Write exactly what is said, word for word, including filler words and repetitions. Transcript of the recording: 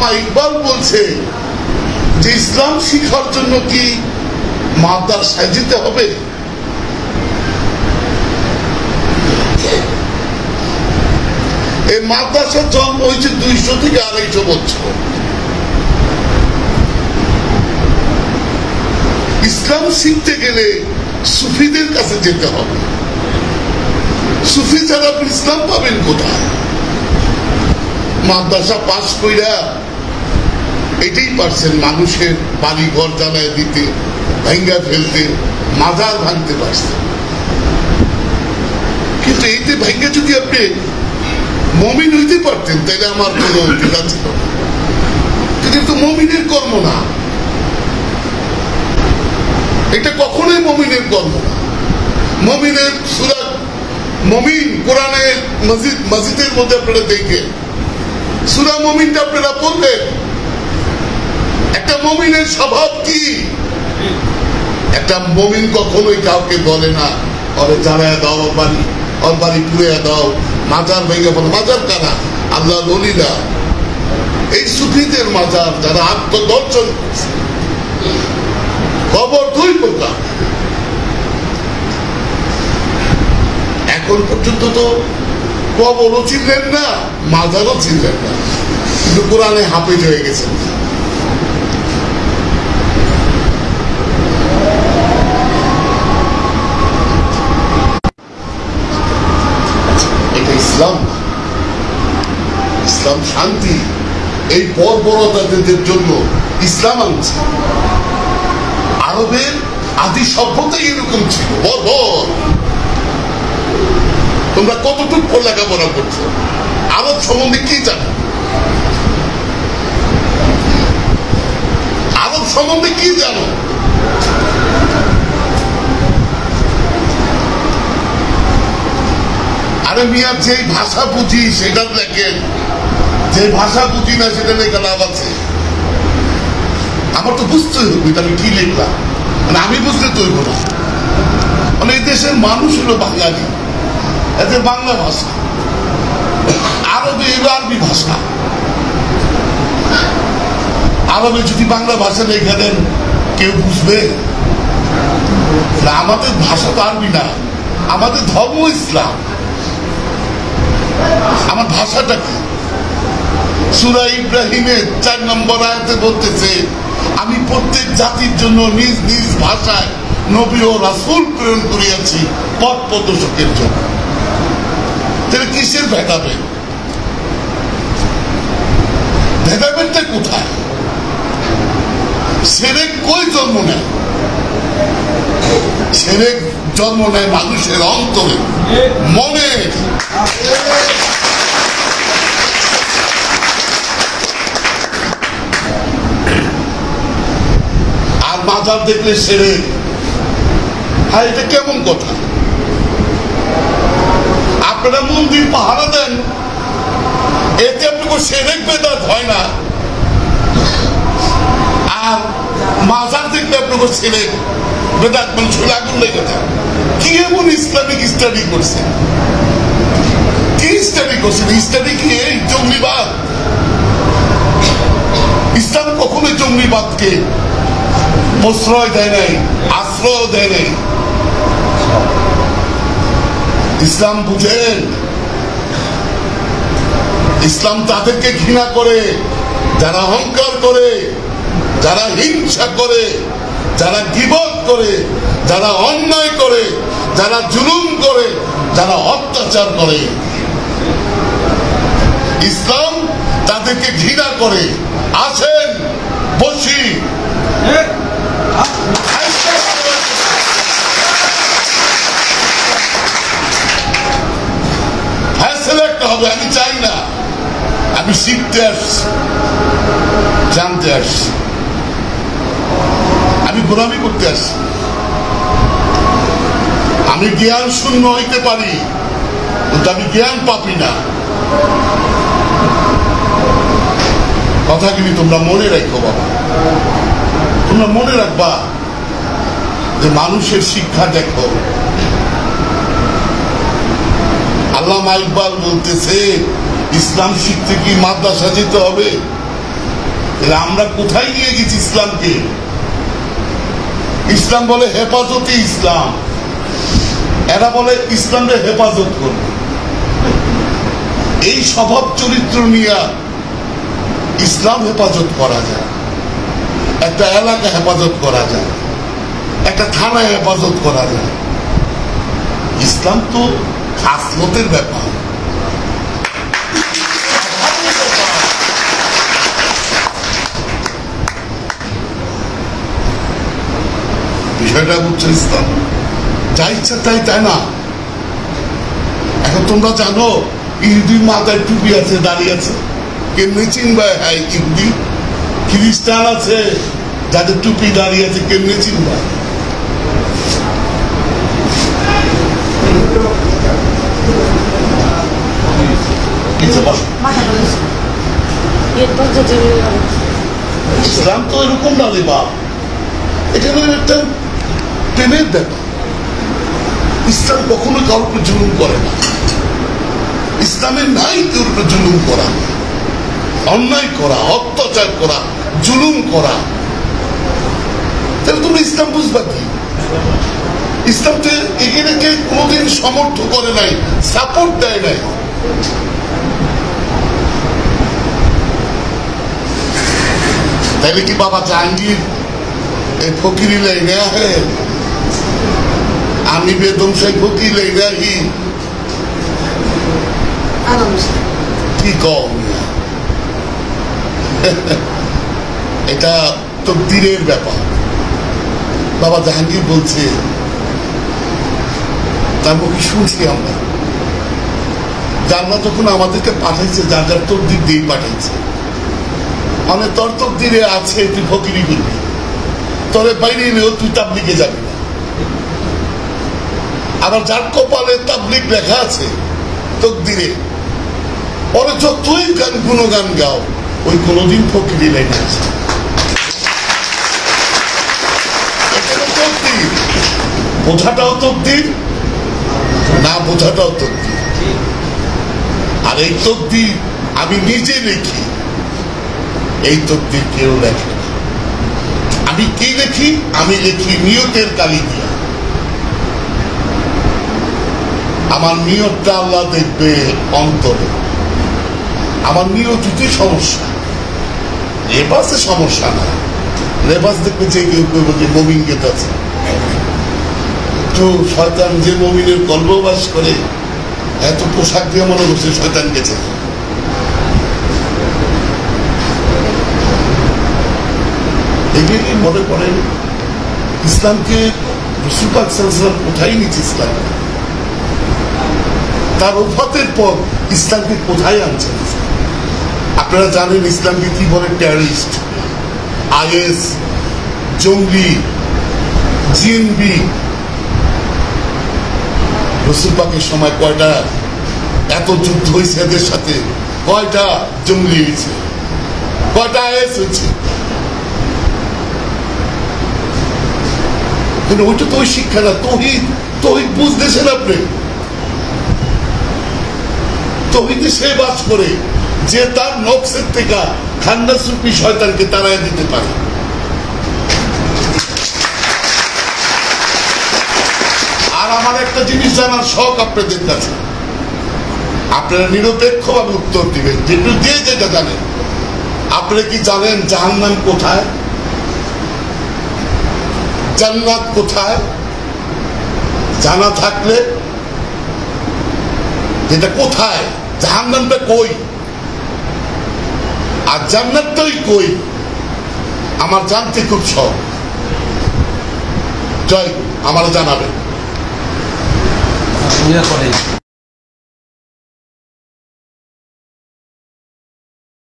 আল্লামা ইকবাল বলছে যে ইসলাম শিখার জন্য কি মাদ্রাসায় যেতে হবে? এই মাদ্রাসার জন্ম হয়েছে দুইশো থেকে আড়াইশো বছর। ইসলাম শিখতে গেলে সুফিদের কাছে যেতে হবে। সুফি ছাড়া আপনি ইসলাম পাবেন কোথায়? মাদ্রাসা পাশ কইরা এটাই পারছেন মানুষের বাড়ি ঘর জ্বালায় দিতে, ভাঙ্গা ফেলতে, মাজার ভাঙতে পারছেন। কিন্তু এইতে ভাঙ্গা যদি আপনি মমিন হইতে পারতেন তাইলে আমার কোনো অধিকার ছিল না। কিন্তু মমিনের কর্ম না, এটা কখনোই মমিনের কর্ম না। মমিনের সূরা মমিন কোরআনের মসজিদ মসজিদের মধ্যে আপনারা দেখেন, সূরা মমিনটা আপনারা পড়বেন। একটা মমিনের স্বভাব কি? একটা মমিন কখনোই কাউকে বলে না ওরে জ্বালায় দাও, ওর বাড়ি ওর বাড়ি পুড়ে দাও, মাজার ভেঙে বলো। মাজার কারা? আল্লাহ ওলিরা। এই সুফিদের মাজার যারা আত্মদর্শন করছে। কবর দুই প্রকার। এখন পর্যন্ত তো কবরও চিনলেন না, মাজারও চিনলেন না, কিন্তু কোরআনে হাফেজ হয়ে গেছেন। এটা ইসলাম না। ইসলাম শান্তি। এই বর্বরতাদের জন্য ইসলাম আনছে। আরবের আদি সভ্যতাই এরকম ছিল, বর্বর। তোমরা কতটুকু লেখাপড়া করছো? আরব সম্বন্ধে কি জানো? আরব সম্বন্ধে কি জানো? আরে মিয়া, যে ভাষা বুঝি সেটা দেখেন, যে ভাষা বুঝি না সেটা লেখা লাভ আছে? আমার তো বুঝতে হবে আমি কি লিখলাম, মানে আমি বুঝতে তৈরি না। মানে এই দেশের মানুষ হলো বাঙালি, এদের বাংলা ভাষা, আরবে এলো আরবি ভাষা। আরবে যদি বাংলা ভাষা লেখা দেন কেউ বুঝবে? আমাদের ভাষা তো আরবি না, আমাদের ধর্ম ইসলাম। আমার ভাষাটা কি? সূরা ইব্রাহিমের চার নম্বর আয়াতে বলতেছে, আমি প্রত্যেক জাতির জন্য নিজ নিজ ভাষায় নবী ও রাসূল প্রেরণ করিয়াছি পথ প্রদর্শকের জন্য। তাহলে কিসের ভেদাভেদ? ভেদাভেদটা কোথায়? শিরক কই জন্ম নেয়? শিরক জন্ম নেয় মানুষের অন্তরে, মনে। আর মাজার দেখলে শিরক। হ্যাঁ, এটা কেমন কথা? আপনারা মন্দির পাহারা দেন, এতে আপনাকে শিরক বেদাত হয় না। আর মাজার দেখলে আপনাকে শিরক বেদাত মানে শুলে আগুন লেগে যায়। কি এমন ইসলামিক স্টাডি করছে? কি স্টাডি করছেন? স্টাডি কি এই জঙ্গিবাদ? ইসলাম কখনো জঙ্গিবাদকে প্রশ্রয় দেয় নাই, আশ্রয় দেয় নাই। ইসলাম বুঝেন, ইসলাম তাদেরকে ঘৃণা করে যারা অহংকার করে, যারা হিংসা করে, যারা গীবত করে, যারা অন্যায় করে, যারা জুলুম করে, যারা অত্যাচার করে। ইসলাম তাদেরকে ঘৃণা করে। আসেন বসি, হবে। আমি চাই না, আমি শিখতে আসছি, জানতে আসছি, আমি গোলামি করতে আসছি। আমি জ্ঞান শূন্য হইতে পারি, কিন্তু আমি জ্ঞান পাবি না। কথাগুলি তোমরা মনে রাখো বাবা, তোমরা মনে রাখবা যে মানুষের শিক্ষা দেখো। আল্লামা ইকবাল বলতেছে ইসলাম শিখতে কি মাদ্রাসা যেতে হবে? আমরা কোথায় নিয়ে গেছি ইসলামকে? ইসলাম বলে হেফাজতে ইসলাম, এরা বলে ইসলামকে হেফাজত করবে। এই স্বভাব চরিত্র নিয়ে ইসলাম হেফাজত করা যায়, একটা এলাকা হেফাজত করা যায়, একটা থানা হেফাজত করা যায়। ইসলাম তো খাসলতের ব্যাপার। বিষয়টা বুঝছো? ইসলাম যা ইচ্ছা তাই তাই না। এখন তোমরা জানো ইহুদির মাথায় টুপি আছে, দাঁড়িয়ে আছে, কেমনি চিনবা? হ্যাঁ, ইহুদি খ্রিস্টান আছে যাদের টুপি দাঁড়িয়ে আছে, কেমনি চিনবা? ইসলাম তো এরকম না রে বাপ, এটা একটা প্রেমের ব্যাপার। ইসলাম কখনো কারোর উপর জুলুম করে না। ইসলামের নাই তোর উপর জুলুম করা, অন্যায় করা, অত্যাচার করা, জুলুম করা। তাহলে তুমি ইসলাম বুঝবা কি? ইসলামকে এখানে কে কোনোদিন সমর্থ করে নাই, সাপোর্ট দেয় নাই। তাইলে কি বাবা জাহাঙ্গীর এই ফকিরি লাইনে আহে? আমি বেদম সেই ফকির লাইনে আহি? কি কম, এটা তকদিরের ব্যাপার। বাবা জাহাঙ্গীর বলছে, তার মুখে শুনছি আমরা, জান্নাত যখন আমাদেরকে পাঠাইছে, যার যার তকদির দিয়ে পাঠাইছে। মানে তোর তকদিরে আছে তুই ফকিরি করবি, তোরে বাইরে এলেও তুই তাবলিগে যাবি না। আবার যার কপালে তাবলিগ লেখা আছে তকদিরে, পরে যতই গান গুণগান গাও, ওই কোনোদিন ফকিরি লেখা আছে। তকদির বোঝাটাও তকদির, না বোঝাটাও তকদির। আর এই তকদির আমি নিজে লিখি, এই তকদির কেউ লেখে না। আমি কি লিখি? আমি লিখি নিয়তের কালি দিয়া। আমার নিয়তটা আল্লাহ দেখবে অন্তরে। আমার নিয়তিতে সমস্যা, লেবাসে সমস্যা না। লেবাস দেখবে যে কেউ কেউ যে মমিন গেত আছে, তো শয়তান যে মমিনের গর্ভবাস করে এত পোশাক দিয়ে মনে করছে শয়তান গেছে। এগুলি মনে করেন ইসলামকে রাসূল পাক সাল্লাল্লাহু আলাইহি ওয়াসাল্লাম কোথায় নিচ্ছে? ইসলাম তার ওফাতের পর ইসলামকে কোথায় আনছেন? আপনারা জানেন ইসলামকে কি বলে? টেররিস্ট, আইএস, জঙ্গি, জিএনবি। রাসূল পাকের সময় কয়টা এত যুদ্ধ হয়েছে এদের সাথে? কয়টা জঙ্গি হয়েছে? কয়টা আইএস হয়েছে? কিন্তু ওইটা তো ওই শিক্ষা না। তৌহিদ, তৌহিদ বুঝতেছেন আপনি? তৌহিদে সে বাস করে যে তার নফসের থেকে খান্নাস রূপী শয়তানকে তাড়ায় দিতে পারে। আর আমার একটা জিনিস জানার শখ আপনাদের কাছে, আপনারা নিরপেক্ষ ভাবে উত্তর দিবেন, যেটু যে যেটা জানেন। আপনারা কি জানেন জাহান্নাম কোথায়, জান্নাত কোথায়? জানা থাকলে যেটা কোথায়, জাহান্নামটা কই আর জান্নাতটাই কই, আমার জানতে খুব শখ। জয়, আমার জানাবেন।